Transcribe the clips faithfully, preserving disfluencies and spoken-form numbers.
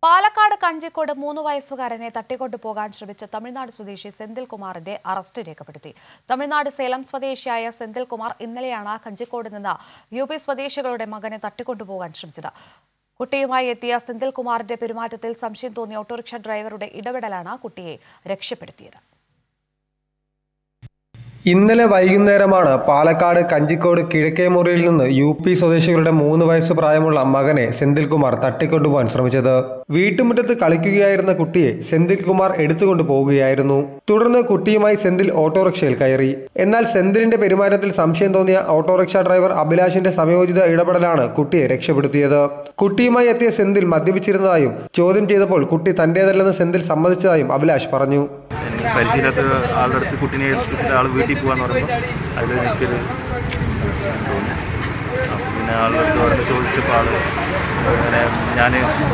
പാലക്കാട് കഞ്ചിക്കോട് മൂന്ന് വയസ്സുകാരനെ തട്ടിക്കൊണ്ടുപോകാൻ ശ്രമിച്ച തമിഴ്നാട് സ്വദേശി സെന്തിൽകുമാറിന്റെ അറസ്റ്റ് രേഖപ്പെടുത്തി. തമിഴ്നാട് സേലം സ്വദേശിയായ സെന്തിൽകുമാർ ഇന്നലെയാണ് കഞ്ചിക്കോട് നിന്ന് യു പി സ്വദേശികളുടെ മകനെ തട്ടിക്കൊണ്ടുപോകാൻ ശ്രമിച്ചത്. കുട്ടിയുമായി എത്തിയ സെന്തിൽകുമാറിന്റെ പെരുമാറ്റത്തിൽ സംശയം തോന്നിയ ഓട്ടോറിക്ഷ ഡ്രൈവറുടെ ഇടപെടലാണ് കുട്ടിയെ രക്ഷപ്പെടുത്തിയത്. ഇന്നലെ വൈകുന്നേരമാണ് പാലക്കാട് കഞ്ചിക്കോട് കിഴക്കേമുറിയിൽ നിന്ന് യു പി സ്വദേശികളുടെ മൂന്ന് വയസ്സ് പ്രായമുള്ള മകനെ സെന്തിൽകുമാർ തട്ടിക്കൊണ്ടുപോകാൻ ശ്രമിച്ചത്. വീട്ടുമുറ്റത്ത് കളിക്കുകയായിരുന്ന കുട്ടിയെ സെന്തിൽകുമാർ എടുത്തുകൊണ്ടു പോവുകയായിരുന്നു. തുടർന്ന് കുട്ടിയുമായി സെന്തിൽ ഓട്ടോറിക്ഷയിൽ കയറി. എന്നാൽ സെന്തിലിന്റെ പെരുമാറ്റത്തിൽ സംശയം തോന്നിയ ഓട്ടോറിക്ഷ ഡ്രൈവർ അഭിലാഷിന്റെ സമയോചിത ഇടപെടലാണ് കുട്ടിയെ രക്ഷപ്പെടുത്തിയത്. കുട്ടിയുമായി എത്തിയ സെന്തിൽ മദ്യപിച്ചിരുന്നതായും ചോദ്യം ചെയ്തപ്പോൾ കുട്ടി തന്റേതല്ലെന്ന് സെന്തിൽ സമ്മതിച്ചതായും അഭിലാഷ് പറഞ്ഞു. പരിചയമില്ലാത്ത ആളുടെ അടുത്ത് കുട്ടീനെ ഏൽപ്പിച്ചിട്ട് ആൾ വീട്ടിൽ പോകാന്ന് പറയുമ്പോൾ അതിൽ എനിക്കൊരു തോന്നി. അപ്പോൾ പിന്നെ ആളുടെ അടുത്ത് പറഞ്ഞ് ചോദിച്ചപ്പോൾ ആൾ അങ്ങനെ ഞാൻ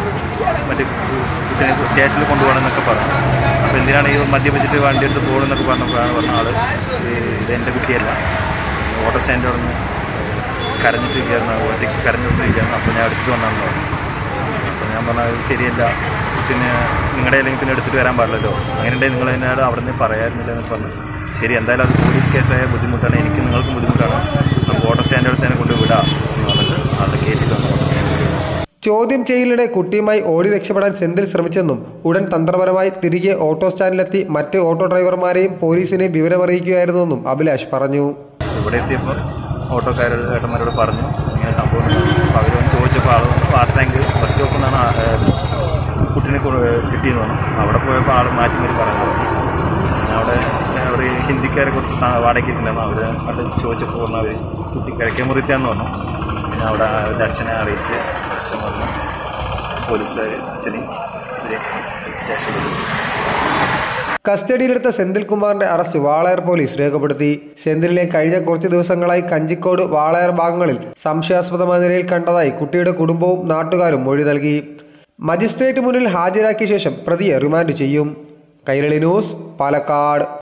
മറ്റേ കുട്ടീനെ സ്റ്റേഷനിൽ കൊണ്ടുപോകണമെന്നൊക്കെ പറഞ്ഞു. അപ്പോൾ എന്തിനാണ് ഈ മദ്യപിച്ചിട്ട് വണ്ടി എടുത്ത് പോകണമെന്നൊക്കെ പറഞ്ഞപ്പോഴാണ് പറഞ്ഞ ആൾ ഇതെൻ്റെ കുട്ടിയല്ല, ഓട്ടോ സ്റ്റാൻഡിൽ വന്ന് കരഞ്ഞിട്ടിരിക്കുകയായിരുന്നു, ഒറ്റയ്ക്ക് കരഞ്ഞുകൊണ്ടിരിക്കുകയായിരുന്നു. അപ്പോൾ ഞാൻ എടുത്തിട്ട് വന്നാണെന്ന് പറഞ്ഞു. അപ്പോൾ ഞാൻ പറഞ്ഞത് ശരിയല്ല, പിന്നെ നിങ്ങളുടെ അല്ലെങ്കിൽ പിന്നെ എടുത്തിട്ട് വരാൻ പാടില്ലല്ലോ, അങ്ങനെ ഉണ്ടെങ്കിൽ നിങ്ങൾ എന്നോട് അവിടെ നിന്ന് പറയാറുന്നില്ല എന്ന് പറഞ്ഞു. ശരി, എന്തായാലും അത് പോലീസ് കേസായ ബുദ്ധിമുട്ടാണ്, എനിക്ക് നിങ്ങൾക്കും ബുദ്ധിമുട്ടാണ്, നമുക്ക് ഓട്ടോ സ്റ്റാൻഡ് അടുത്ത് തന്നെ കൊണ്ട് വിടാം എന്ന് പറഞ്ഞിട്ട് ആളുടെ കയറ്റിട്ട് വന്നു ഓട്ടോ സ്റ്റാൻഡിൽ. ചോദ്യം ചെയ്യലിടെ കുട്ടിയുമായി ഓടി രക്ഷപ്പെടാൻ സെന്തിൽ ശ്രമിച്ചെന്നും ഉടൻ തന്ത്രപരമായി തിരികെ ഓട്ടോ സ്റ്റാൻഡിലെത്തി മറ്റ് ഓട്ടോ ഡ്രൈവർമാരെയും പോലീസിനെയും വിവരമറിയിക്കുകയായിരുന്നുവെന്നും അഭിലാഷ് പറഞ്ഞു. ഇവിടെ എത്തിയപ്പോൾ ഓട്ടോക്കാരുടെ ഏട്ടന്മാരോട് പറഞ്ഞു ഇങ്ങനെ സംഭവം. അപ്പോൾ അവർ വന്ന് ചോദിച്ചപ്പോൾ ആൾ വാട്ടർ ടാങ്ക് ബസ് സ്റ്റോപ്പിൽ നിന്നാണ് കുട്ടീനെ കിട്ടിയെന്ന് പറഞ്ഞു. അവിടെ പോയപ്പോൾ ആൾ മാറ്റി മാറി പറഞ്ഞു. അവിടെ അവർ ഹിന്ദിക്കാരെ കുറച്ച് വാടകയ്ക്കുണ്ടായിരുന്നു. അവർ കണ്ട് ചോദിച്ചപ്പോൾ പറഞ്ഞു അവർ കുട്ടി കിഴക്കേമുറിത്താന്ന് പറഞ്ഞു. പിന്നെ അവിടെ അവരുടെ അച്ഛനെ അറിയിച്ച് അച്ഛൻ പറഞ്ഞു പോലീസുകാർ അച്ഛനെയും ഇവരെ സ്റ്റേഷനിൽ. കസ്റ്റഡിയിലെടുത്ത സെന്തിൽകുമാറിന്റെ അറസ്റ്റ് വാളയാർ പോലീസ് രേഖപ്പെടുത്തി. സെന്തിലിനെ കഴിഞ്ഞ കുറച്ച് ദിവസങ്ങളായി കഞ്ചിക്കോട് വാളയാർ ഭാഗങ്ങളിൽ സംശയാസ്പദമായ നിലയിൽ കണ്ടതായി കുട്ടിയുടെ കുടുംബവും നാട്ടുകാരും മൊഴി നൽകി. മജിസ്ട്രേറ്റ് മുന്നിൽ ഹാജരാക്കിയ ശേഷം പ്രതിയെ റിമാൻഡ് ചെയ്യും. കൈരളി ന്യൂസ്, പാലക്കാട്.